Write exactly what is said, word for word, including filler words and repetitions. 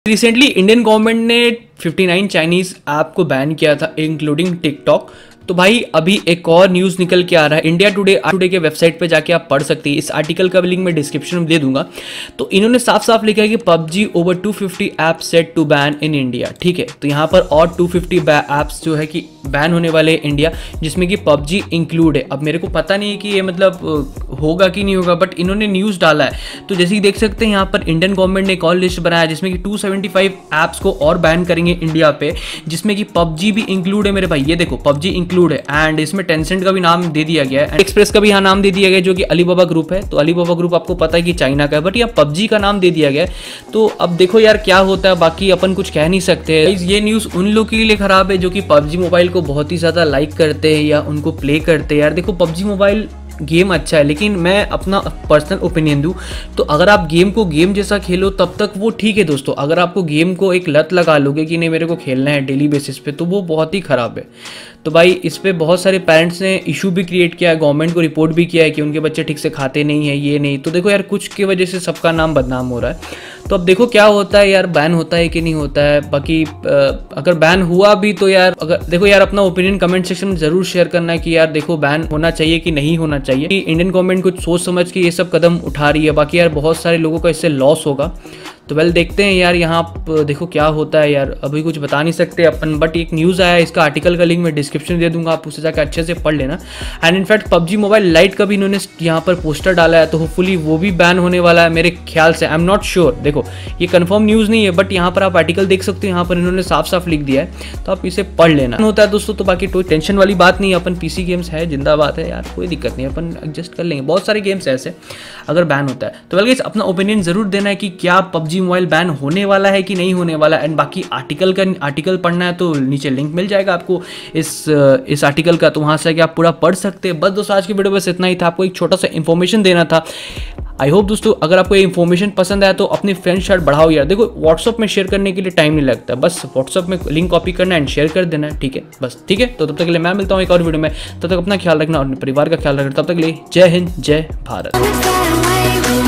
Recently Indian government ने उनसठ Chinese app को बैन किया था इंक्लूडिंग टिकटॉक। तो भाई अभी एक और न्यूज़ निकल के आ रहा है इंडिया टुडे टुडे के वेबसाइट पे जाके आप पढ़ सकते हैं। इस आर्टिकल का लिंक मैं डिस्क्रिप्शन में दे दूंगा। तो इन्होंने साफ साफ लिखा है कि पबजी ओवर दो सौ पचास app set to ban in India. ठीक है, तो यहाँ पर और दो सौ पचास ऐप्स जो है कि बैन होने वाले इंडिया, जिसमें कि पबजी इंक्लूड है। अब मेरे को पता नहीं है कि ये मतलब होगा कि नहीं होगा, बट इन्होंने न्यूज़ डाला है। तो जैसे कि देख सकते हैं यहाँ पर इंडियन गवर्नमेंट ने एक और लिस्ट बनाया जिसमें कि दो सौ पचहत्तर ऐप्स को और बैन करेंगे इंडिया पे, जिसमें कि पबजी भी इंक्लूड है। मेरे भाई ये देखो पबजी इंक्लूड है एंड इसमें टेंसेंट का भी नाम दे दिया गया है, एक्सप्रेस का भी यहाँ नाम दे दिया गया है जो कि अलीबाबा ग्रुप है। तो अलीबाबा ग्रुप आपको पता है कि चाइना का है, बट यहाँ पबजी का नाम दे दिया गया है। तो अब देखो यार क्या होता है, बाकी अपन कुछ कह नहीं सकते। ये न्यूज़ उन लोगों के लिए खराब है जो कि पबजी मोबाइल को बहुत ही ज़्यादा लाइक करते हैं या उनको प्ले करते हैं। यार देखो पबजी मोबाइल गेम अच्छा है, लेकिन मैं अपना पर्सनल ओपिनियन दूं तो अगर आप गेम को गेम जैसा खेलो तब तक वो ठीक है दोस्तों। अगर आपको गेम को एक लत लगा लोगे कि नहीं मेरे को खेलना है डेली बेसिस पे, तो वो बहुत ही ख़राब है। तो भाई इस पे बहुत सारे पेरेंट्स ने इशू भी क्रिएट किया है, गवर्नमेंट को रिपोर्ट भी किया है कि उनके बच्चे ठीक से खाते नहीं है, ये नहीं। तो देखो यार कुछ की वजह से सबका नाम बदनाम हो रहा है। तो अब देखो क्या होता है यार, बैन होता है कि नहीं होता है। बाकी अगर बैन हुआ भी तो यार अगर देखो यार अपना ओपिनियन कमेंट सेक्शन में जरूर शेयर करना है कि यार देखो बैन होना चाहिए कि नहीं होना चाहिए। कि इंडियन गवर्नमेंट कुछ सोच समझ के ये सब कदम उठा रही है। बाकी यार बहुत सारे लोगों का इससे लॉस होगा। तो वेल देखते हैं यार यहाँ देखो क्या होता है यार, अभी कुछ बता नहीं सकते अपन। बट एक न्यूज़ आया, इसका आर्टिकल का लिंक मैं डिस्क्रिप्शन दे दूंगा, आप उसे जाकर अच्छे से पढ़ लेना। And in fact PUBG mobile lite का भी इन्होंने यहाँ पर पोस्टर डाला है, तो होपफुली वो भी बैन होने वाला है मेरे ख्याल से। आई एम नॉट श्योर, देखो ये कंफर्म न्यूज़ नहीं है, बट यहाँ पर आप आर्टिकल देख सकते हो, यहाँ पर इन्होंने साफ साफ लिख दिया है, तो आप इसे पढ़ लेना होता है दोस्तों। तो बाकी कोई टेंशन वाली बात नहीं है, अपन पीसी गेम्स है जिंदाबाद है यार, कोई दिक्कत नहीं है, अपन एडजस्ट कर लेंगे। बहुत सारे गेम्स ऐसे अगर बैन होता है तो वेल अपना ओपिनियन जरूर देना है कि क्या पबजी मोबाइल बैन होने वाला है कि नहीं होने वाला। एंड बाकी आर्टिकल का आर्टिकल पढ़ना है तो नीचे लिंक मिल जाएगा आपको इस इस आर्टिकल का, तो वहां से आप पूरा पढ़ सकते हैं। बस दोस्तों आज की वीडियो बस इतना ही था, आपको एक छोटा सा इन्फॉर्मेशन देना था। आई होप दोस्तों अगर आपको ये इन्फॉर्मेशन पसंद आया तो अपनी फ्रेंड शार्ट बढ़ाओ यार। देखो व्हाट्सअप में शेयर करने के लिए टाइम नहीं लगता, बस व्हाट्सअप में लिंक कॉपी करना एंड शेयर कर देना है, ठीक है बस। ठीक है, तो तब तक के लिए मैं मिलता हूँ एक और वीडियो में। तब तक अपना ख्याल रखना और अपने परिवार का ख्याल रखना। तब तक के लिए जय हिंद, जय भारत।